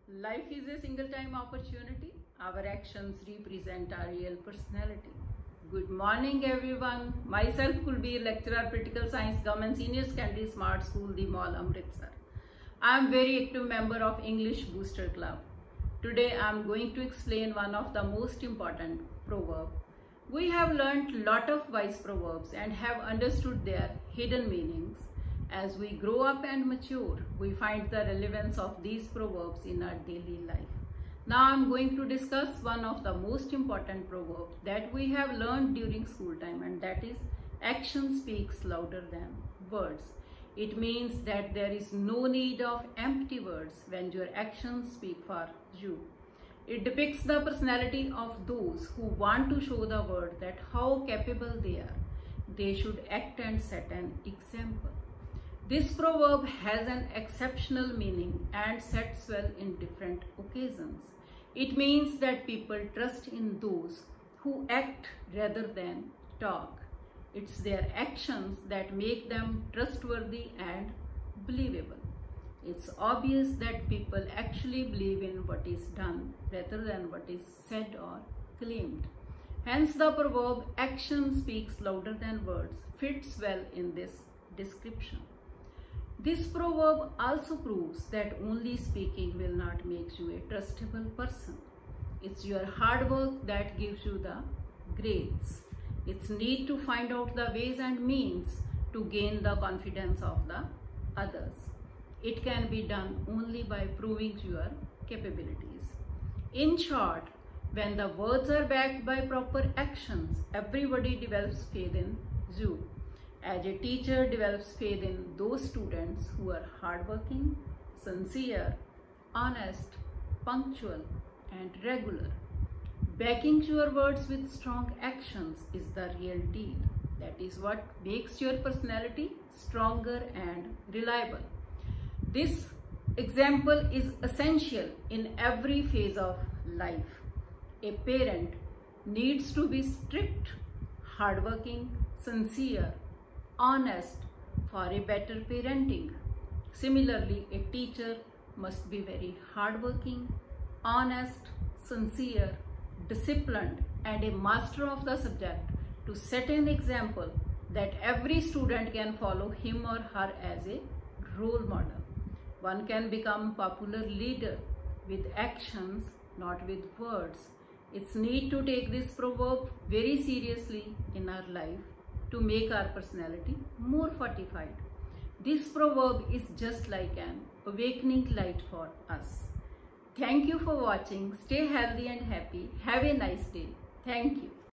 Life is a single time opportunity. Our actions represent our real personality. Good morning everyone. Myself Kulbir, lecturer Political Science, Government Senior Secondary Smart School, the Mall, Amritsar. I am very active member of English Booster Club. Today I am going to explain one of the most important proverbs. We have learnt lot of wise proverbs and have understood their hidden meanings. As we grow up and mature, we find the relevance of these proverbs in our daily life. Now I am going to discuss one of the most important proverbs that we have learned during school time, and that is action speaks louder than words. It means that there is no need of empty words when your actions speak for you. It depicts the personality of those who want to show the world that how capable they are. They should act and set an example. This proverb has an exceptional meaning and sets well in different occasions. It means that people trust in those who act rather than talk. It's their actions that make them trustworthy and believable. It's obvious that people actually believe in what is done rather than what is said or claimed. Hence the proverb action speaks louder than words fits well in this description. This proverb also proves that only speaking will not make you a trustable person. It's your hard work that gives you the grades. It's need to find out the ways and means to gain the confidence of the others. It can be done only by proving your capabilities. In short, when the words are backed by proper actions, everybody develops faith in you. As a teacher develops faith in those students who are hardworking, sincere, honest, punctual, and regular. Backing your words with strong actions is the real deal. That is what makes your personality stronger and reliable. This example is essential in every phase of life. A parent needs to be strict, hardworking, sincere, honest for a better parenting. Similarly, a teacher must be very hardworking, honest, sincere, disciplined, and a master of the subject to set an example that every student can follow him or her as a role model. One can become popular leader with actions, not with words. It's need to take this proverb very seriously in our life to make our personality more fortified. This proverb is just like an awakening light for us. Thank you for watching. Stay healthy and happy. Have a nice day. Thank you.